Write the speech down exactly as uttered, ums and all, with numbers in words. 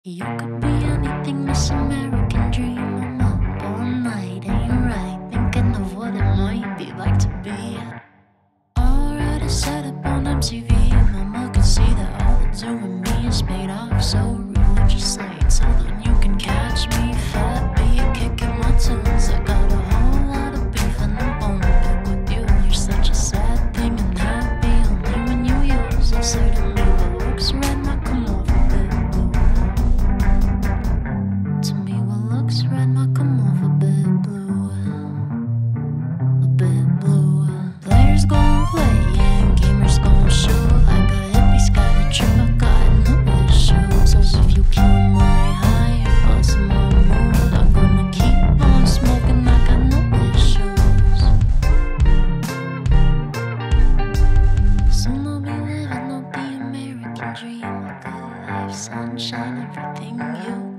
You could be anything, Miss American Dream. I'm up all night, ain't right, thinking of what it might be like to be already set up on M T V. Mama can see that all the doing me is paid off so religiously. So then you can catch me fat, be a kicking my tunes. I got a whole lot of beef and I'm gonna pick with you. You're such a sad thing and happy only when you use it. Say to me, what looks red might come off a bit blue. To me, what looks red might come off a bit blue. A bit blue. Players gon' play and gamers gon' shoot. Like a hippie's got a trip, I got no issues. So if you kill my high or bust my mood, I'm gonna keep on smoking, I got no issues. Soon I'll be living out the American dream. A good life, sunshine, everything you